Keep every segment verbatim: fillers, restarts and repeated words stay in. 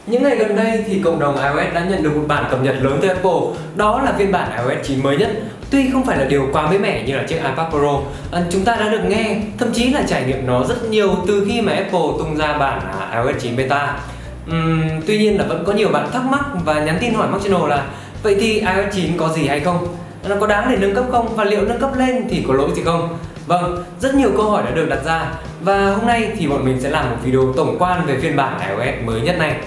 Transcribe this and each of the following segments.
Những ngày gần đây thì cộng đồng iOS đã nhận được một bản cập nhật lớn từ Apple, đó là phiên bản iOS chín mới nhất. Tuy không phải là điều quá mới mẻ như là chiếc iPad Pro, à, chúng ta đã được nghe, thậm chí là trải nghiệm nó rất nhiều từ khi mà Apple tung ra bản iOS chín beta. Uhm, tuy nhiên là vẫn có nhiều bạn thắc mắc và nhắn tin hỏi Mac Channel là vậy thì iOS chín có gì hay không? Nó có đáng để nâng cấp không? Và liệu nâng cấp lên thì có lỗi gì không? Vâng, rất nhiều câu hỏi đã được đặt ra và hôm nay thì bọn mình sẽ làm một video tổng quan về phiên bản iOS mới nhất này.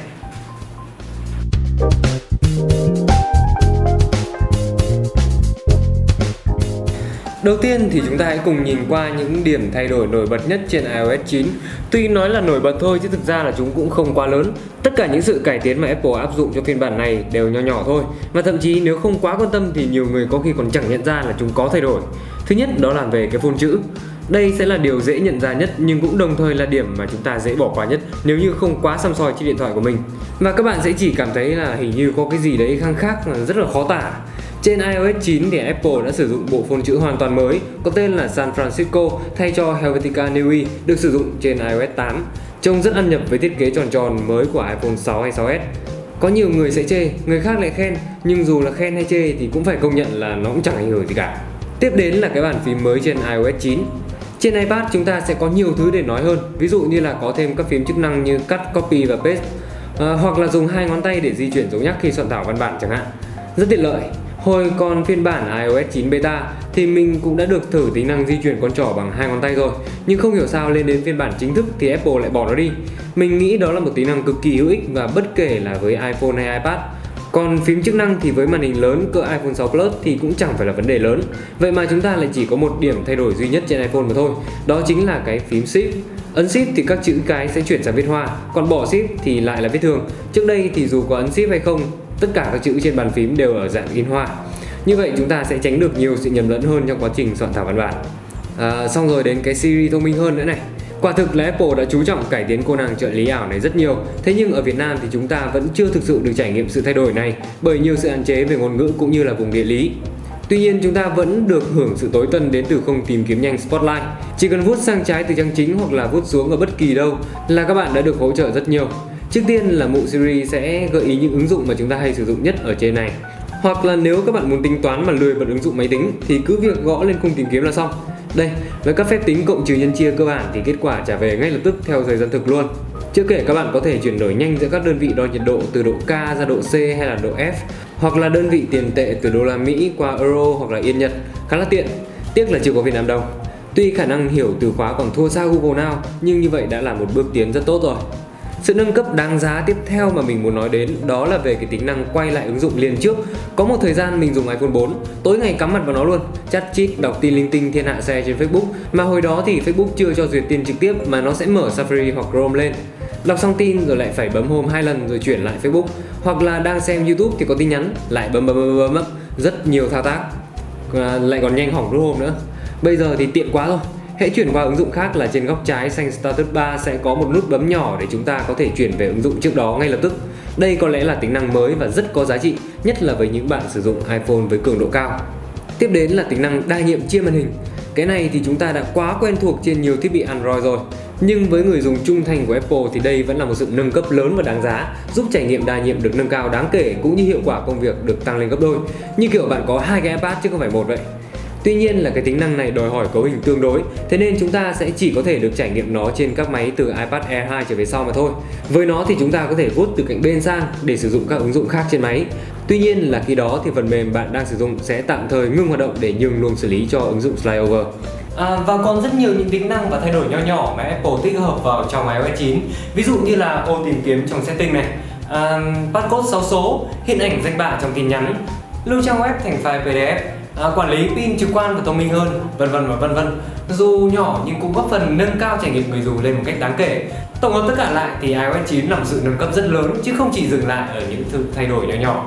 Đầu tiên thì chúng ta hãy cùng nhìn qua những điểm thay đổi nổi bật nhất trên iOS chín. Tuy nói là nổi bật thôi chứ thực ra là chúng cũng không quá lớn. Tất cả những sự cải tiến mà Apple áp dụng cho phiên bản này đều nho nhỏ thôi. Và thậm chí nếu không quá quan tâm thì nhiều người có khi còn chẳng nhận ra là chúng có thay đổi. Thứ nhất đó là về cái phông chữ. Đây sẽ là điều dễ nhận ra nhất nhưng cũng đồng thời là điểm mà chúng ta dễ bỏ qua nhất nếu như không quá săm soi chiếc điện thoại của mình. Và các bạn sẽ chỉ cảm thấy là hình như có cái gì đấy khăng khác rất là khó tả. Trên iOS chín thì Apple đã sử dụng bộ phông chữ hoàn toàn mới có tên là San Francisco thay cho Helvetica Neue được sử dụng trên iOS tám. Trông rất ăn nhập với thiết kế tròn tròn mới của iPhone sáu hay sáu S. Có nhiều người sẽ chê, người khác lại khen, nhưng dù là khen hay chê thì cũng phải công nhận là nó cũng chẳng ảnh hưởng gì cả. Tiếp đến là cái bàn phím mới trên iOS chín. Trên iPad chúng ta sẽ có nhiều thứ để nói hơn, ví dụ như là có thêm các phím chức năng như Cut, Copy và Paste, à, hoặc là dùng hai ngón tay để di chuyển dấu nhắc khi soạn thảo văn bản chẳng hạn. Rất tiện lợi. Hồi còn phiên bản iOS chín beta thì mình cũng đã được thử tính năng di chuyển con trỏ bằng hai ngón tay rồi, nhưng không hiểu sao lên đến phiên bản chính thức thì Apple lại bỏ nó đi. Mình nghĩ đó là một tính năng cực kỳ hữu ích và bất kể là với iPhone hay iPad. Còn phím chức năng thì với màn hình lớn cỡ iPhone sáu Plus thì cũng chẳng phải là vấn đề lớn. Vậy mà chúng ta lại chỉ có một điểm thay đổi duy nhất trên iPhone mà thôi, đó chính là cái phím Shift. Ấn Shift thì các chữ cái sẽ chuyển sang viết hoa, còn bỏ Shift thì lại là viết thường. Trước đây thì dù có ấn Shift hay không, tất cả các chữ trên bàn phím đều ở dạng in hoa. Như vậy chúng ta sẽ tránh được nhiều sự nhầm lẫn hơn trong quá trình soạn thảo văn bản. À, xong rồi đến cái Siri thông minh hơn nữa này. Quả thực là Apple đã chú trọng cải tiến cô nàng trợ lý ảo này rất nhiều. Thế nhưng ở Việt Nam thì chúng ta vẫn chưa thực sự được trải nghiệm sự thay đổi này bởi nhiều sự hạn chế về ngôn ngữ cũng như là vùng địa lý. Tuy nhiên chúng ta vẫn được hưởng sự tối tân đến từ khung tìm kiếm nhanh Spotlight. Chỉ cần vuốt sang trái từ trang chính hoặc là vuốt xuống ở bất kỳ đâu là các bạn đã được hỗ trợ rất nhiều. Trước tiên là mụ Siri sẽ gợi ý những ứng dụng mà chúng ta hay sử dụng nhất ở trên này. Hoặc là nếu các bạn muốn tính toán mà lười bật ứng dụng máy tính thì cứ việc gõ lên khung tìm kiếm là xong. Đây, với các phép tính cộng trừ nhân chia cơ bản thì kết quả trả về ngay lập tức theo thời gian thực luôn. Chưa kể các bạn có thể chuyển đổi nhanh giữa các đơn vị đo nhiệt độ từ độ K ra độ C hay là độ F, hoặc là đơn vị tiền tệ từ đô la Mỹ qua euro hoặc là yên Nhật, khá là tiện. Tiếc là chưa có Việt Nam đâu. Tuy khả năng hiểu từ khóa còn thua xa Google Now, nhưng như vậy đã là một bước tiến rất tốt rồi. Sự nâng cấp đáng giá tiếp theo mà mình muốn nói đến đó là về cái tính năng quay lại ứng dụng liền trước. Có một thời gian mình dùng iPhone bốn, tối ngày cắm mặt vào nó luôn, chat chít, đọc tin linh tinh thiên hạ xe trên Facebook. Mà hồi đó thì Facebook chưa cho duyệt tin trực tiếp mà nó sẽ mở Safari hoặc Chrome lên. Đọc xong tin rồi lại phải bấm home hai lần rồi chuyển lại Facebook. Hoặc là đang xem YouTube thì có tin nhắn, lại bấm bấm bấm bấm, bấm. Rất nhiều thao tác, à, lại còn nhanh hỏng rút home nữa. Bây giờ thì tiện quá rồi. Hãy chuyển qua ứng dụng khác là trên góc trái xanh status bar sẽ có một nút bấm nhỏ để chúng ta có thể chuyển về ứng dụng trước đó ngay lập tức. Đây có lẽ là tính năng mới và rất có giá trị, nhất là với những bạn sử dụng iPhone với cường độ cao. Tiếp đến là tính năng đa nhiệm chia màn hình. Cái này thì chúng ta đã quá quen thuộc trên nhiều thiết bị Android rồi. Nhưng với người dùng trung thành của Apple thì đây vẫn là một sự nâng cấp lớn và đáng giá, giúp trải nghiệm đa nhiệm được nâng cao đáng kể cũng như hiệu quả công việc được tăng lên gấp đôi. Như kiểu bạn có hai cái iPad chứ không phải một vậy. Tuy nhiên là cái tính năng này đòi hỏi cấu hình tương đối, thế nên chúng ta sẽ chỉ có thể được trải nghiệm nó trên các máy từ iPad Air hai trở về sau mà thôi. Với nó thì chúng ta có thể vuốt từ cạnh bên sang để sử dụng các ứng dụng khác trên máy. Tuy nhiên là khi đó thì phần mềm bạn đang sử dụng sẽ tạm thời ngưng hoạt động để nhường luồng xử lý cho ứng dụng Flyover. À, và còn rất nhiều những tính năng và thay đổi nho nhỏ mà Apple tích hợp vào trong iOS chín. Ví dụ như là ô tìm kiếm trong setting này, à, passcode sáu số, hiện ảnh danh bạ trong tin nhắn, lưu trang web thành file pê đê ép, À, quản lý pin trực quan và thông minh hơn, vân vân và vân vân. Dù nhỏ nhưng cũng góp phần nâng cao trải nghiệm người dùng lên một cách đáng kể. Tổng hợp tất cả lại thì iOS chín là một sự nâng cấp rất lớn chứ không chỉ dừng lại ở những sự thay đổi nhỏ nhỏ.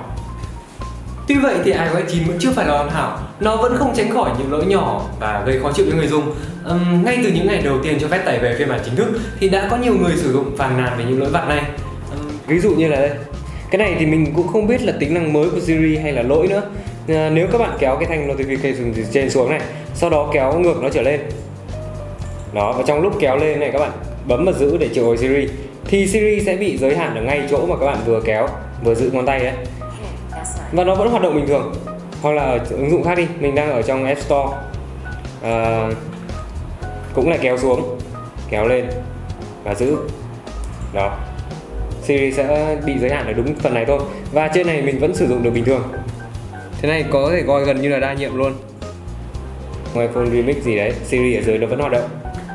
Tuy vậy thì iOS chín vẫn chưa phải là hoàn hảo, nó vẫn không tránh khỏi những lỗi nhỏ và gây khó chịu với người dùng. Uhm, ngay từ những ngày đầu tiên cho phép tải về phiên bản chính thức thì đã có nhiều người sử dụng phàn nàn về những lỗi vặt này. Uhm, ví dụ như là đây. Cái này thì mình cũng không biết là tính năng mới của Siri hay là lỗi nữa. À, nếu các bạn kéo cái thanh notification từ trên xuống này, sau đó kéo ngược nó trở lên. Đó, và trong lúc kéo lên này các bạn bấm và giữ để triệu hồi Siri thì Siri sẽ bị giới hạn ở ngay chỗ mà các bạn vừa kéo, vừa giữ ngón tay đấy. Và nó vẫn hoạt động bình thường. Hoặc là ở ứng dụng khác đi, mình đang ở trong App Store, à, cũng là kéo xuống, kéo lên và giữ. Đó, Siri sẽ bị giới hạn ở đúng phần này thôi. Và trên này mình vẫn sử dụng được bình thường. Thế này có thể coi gần như là đa nhiệm luôn. Ngoài iPhone Remix gì đấy, Siri ở dưới nó vẫn hoạt động.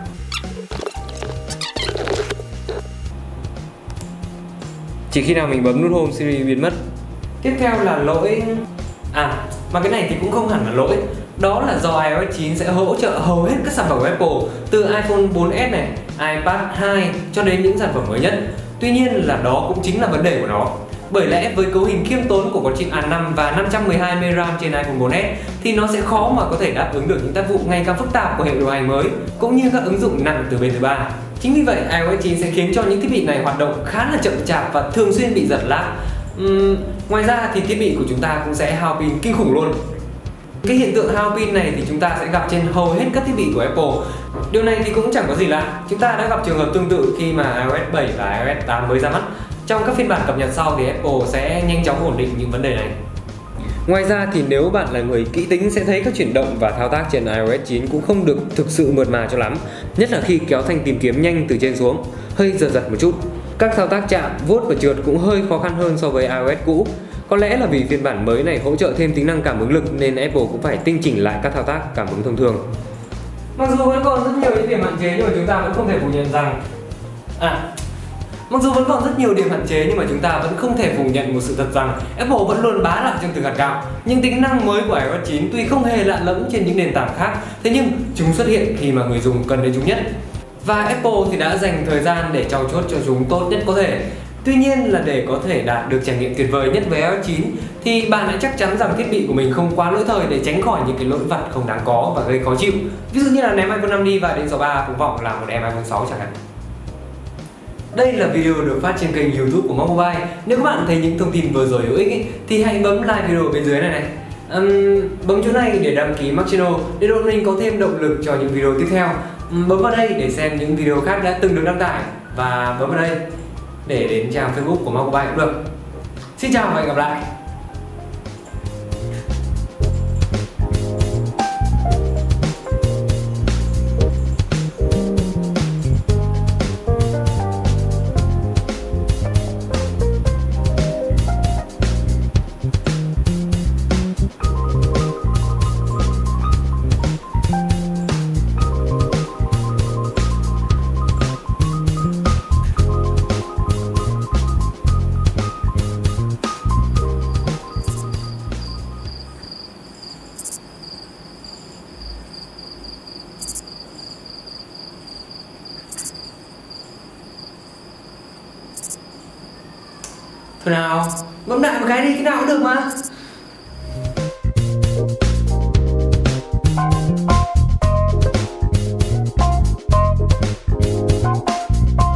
Chỉ khi nào mình bấm nút Home, Siri biến mất. Tiếp theo là lỗi... À, mà cái này thì cũng không hẳn là lỗi. Đó là do i O S chín sẽ hỗ trợ hầu hết các sản phẩm của Apple, từ iPhone bốn S này, iPad hai cho đến những sản phẩm mới nhất. Tuy nhiên là đó cũng chính là vấn đề của nó. Bởi lẽ với cấu hình khiêm tốn của con chip A năm và năm trăm mười hai mê-ga-bai RAM trên iPhone bốn S thì nó sẽ khó mà có thể đáp ứng được những tác vụ ngày càng phức tạp của hệ điều hành mới, cũng như các ứng dụng nặng từ bên thứ ba. Chính vì vậy, i O S chín sẽ khiến cho những thiết bị này hoạt động khá là chậm chạp và thường xuyên bị giật lag. Uhm, ngoài ra thì thiết bị của chúng ta cũng sẽ hao pin kinh khủng luôn. Cái hiện tượng hao pin này thì chúng ta sẽ gặp trên hầu hết các thiết bị của Apple. Điều này thì cũng chẳng có gì lạ. Chúng ta đã gặp trường hợp tương tự khi mà i O S bảy và i O S tám mới ra mắt. Trong các phiên bản cập nhật sau thì Apple sẽ nhanh chóng ổn định những vấn đề này. Ngoài ra thì nếu bạn là người kỹ tính sẽ thấy các chuyển động và thao tác trên i O S chín cũng không được thực sự mượt mà cho lắm. Nhất là khi kéo thanh tìm kiếm nhanh từ trên xuống, hơi giật giật một chút. Các thao tác chạm, vuốt và trượt cũng hơi khó khăn hơn so với i O S cũ. Có lẽ là vì phiên bản mới này hỗ trợ thêm tính năng cảm ứng lực nên Apple cũng phải tinh chỉnh lại các thao tác cảm ứng thông thường. Mặc dù vẫn còn rất nhiều những điểm hạn chế nhưng mà chúng ta vẫn không thể phủ nhận rằng À, mặc dù vẫn còn rất nhiều điểm hạn chế nhưng mà chúng ta vẫn không thể phủ nhận một sự thật rằng Apple vẫn luôn bá đạo trong từng hạt gạo. Những tính năng mới của i O S chín tuy không hề lạ lẫm trên những nền tảng khác, thế nhưng chúng xuất hiện khi mà người dùng cần đến chúng nhất. Và Apple thì đã dành thời gian để trau chuốt cho chúng tốt nhất có thể. Tuy nhiên là để có thể đạt được trải nghiệm tuyệt vời nhất với i O S chín thì bạn hãy chắc chắn rằng thiết bị của mình không quá lỗi thời để tránh khỏi những cái lỗi vặt không đáng có và gây khó chịu. Ví dụ như là ném iPhone năm đi và đến số ba cũng vọng là một em iPhone sáu chẳng hạn. Đây là video được phát trên kênh YouTube của Mobile. Nếu các bạn thấy những thông tin vừa rồi hữu ích ý, thì hãy bấm like video bên dưới này này. Um, bấm chỗ này để đăng ký Mac Channel để đội mình có thêm động lực cho những video tiếp theo. Um, bấm vào đây để xem những video khác đã từng được đăng tải và bấm vào đây để đến trang Facebook của Mobile cũng được. Xin chào và hẹn gặp lại. Thôi nào, bấm đại một cái đi, cái nào cũng được mà.